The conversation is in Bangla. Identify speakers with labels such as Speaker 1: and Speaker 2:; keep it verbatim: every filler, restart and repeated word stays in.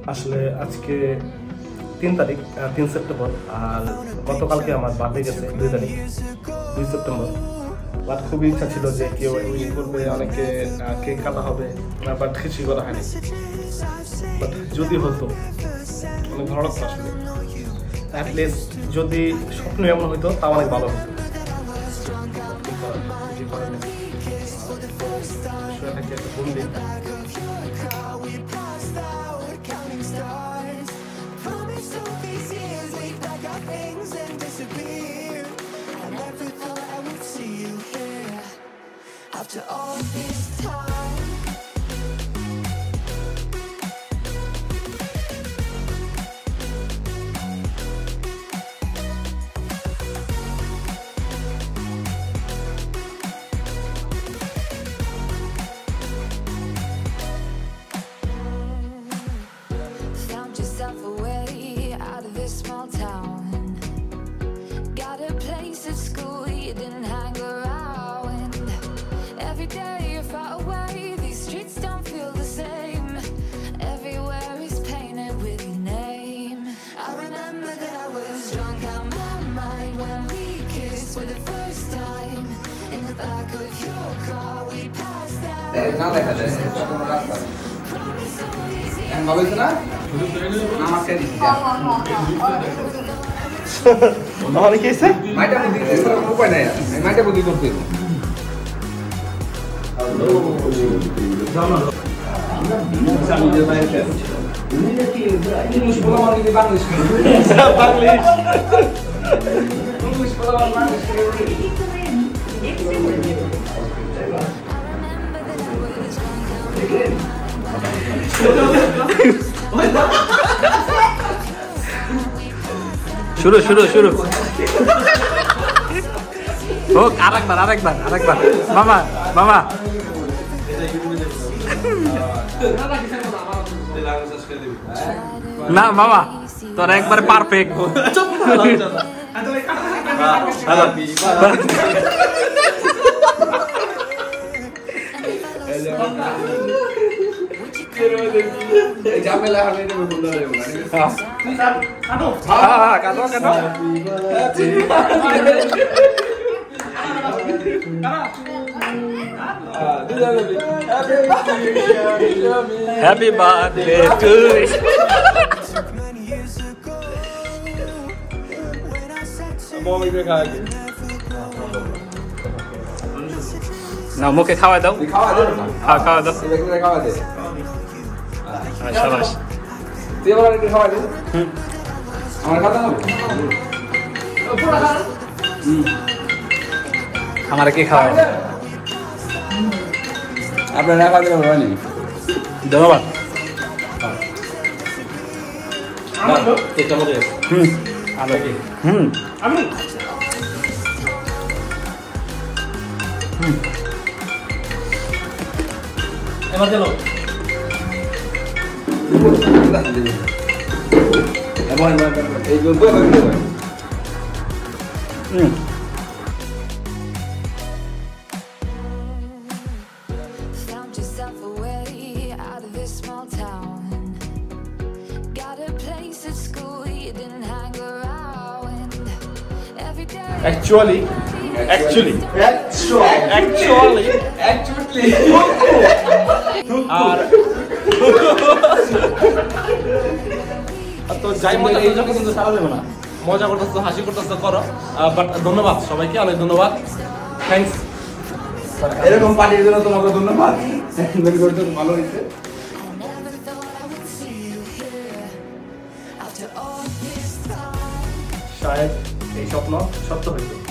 Speaker 1: আসলে আজকে তিন তারিখ তিন সেপ্টেম্বর আর গতকালকে আমার বার্থডে গেছে দুই তারিখ দুই সেপ্টেম্বর। বাট খুবই ইচ্ছা ছিল যে কেউ উইশ করবে, অনেকে কেক কাটা হবে, বাট কিছুই করা হয়নি। বাট যদি হতো অনেক ভালো লাগতো আসলে। অ্যাটলিস্ট যদি স্বপ্ন এমন হইতো তাও অনেক ভালো হতো।
Speaker 2: After all this time, found yourself a way out of this small town. Got a place at school you didn't hang around. Every day you're far away, these streets don't feel the same. Everywhere is painted with your name. I remember that I was drunk out my mind when we kissed for the first time. In the back of your car we passed out.
Speaker 1: অনেক এসে
Speaker 3: মাইটা বুদ্ধি করার কোনো উপায় নাই। আমি মাইটা বুদ্ধি করতে
Speaker 4: শুরু শুরু শুরু হোক আরেকবার আরেকবার আরেকবার মামা মামা না মামা তোর একবার পারফেক্ট।
Speaker 3: ঝামেলা হবে না বন্ধ হয়ে যাবে।
Speaker 4: কাটো হ্যাঁ কাটো কাটো হ্যাপি বার্থডে টু না মুখে খাওয়া দাও
Speaker 3: খাওয়া দাও
Speaker 4: খাওয়া খাওয়া দাও
Speaker 3: খাওয়া দে
Speaker 4: শাবাশ
Speaker 3: তুই আমার একটু খাওয়া দে আমার খাওয়া হবে
Speaker 4: আমার কি খাওয়া
Speaker 3: আপনার না খাওয়া দিলে হবে না।
Speaker 4: ধন্যবাদ।
Speaker 1: হুম হুম আমি এবার চলো
Speaker 3: এই জন্য
Speaker 4: হুম
Speaker 2: found yourself a way out of this small town. Got a place at school you didn't hang around. Every day
Speaker 1: actually actually actually
Speaker 3: actually
Speaker 1: আর তো যাই মজা এই জন্য কিন্তু সারা দেবো না, মজা করতেছো হাসি করতেছো করো, বাট ধন্যবাদ সবাইকে, অনেক ধন্যবাদ, থ্যাংকস।
Speaker 3: এরকম পার্টির জন্য তোমাকে ধন্যবাদ। ভালো হয়েছে।
Speaker 1: শায়দ এই স্বপ্ন সত্য হইতো।